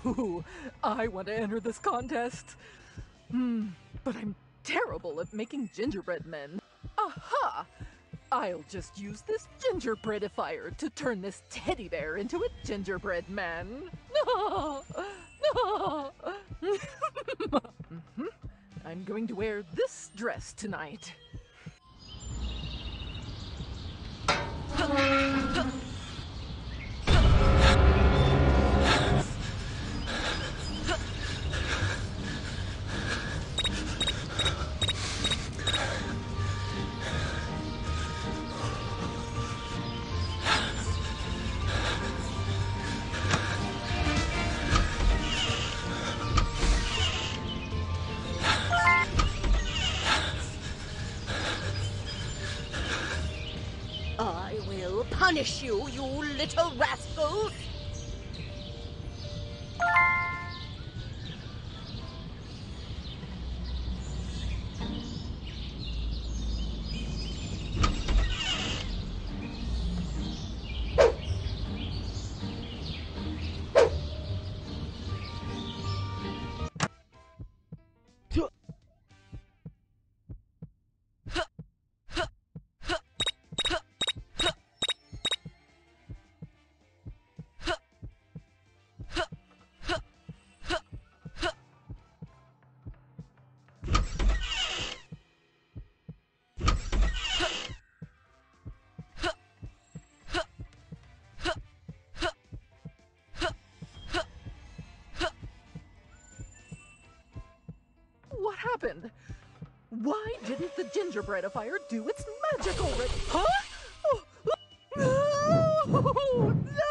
Ooh, I want to enter this contest. But I'm terrible at making gingerbread men. Aha! I'll just use this gingerbread-ifier to turn this teddy bear into a gingerbread man. I'm going to wear this dress tonight. I will punish you, you little rascals! What happened? Why didn't the gingerbread-ifier do its magic already? Huh? Oh, no!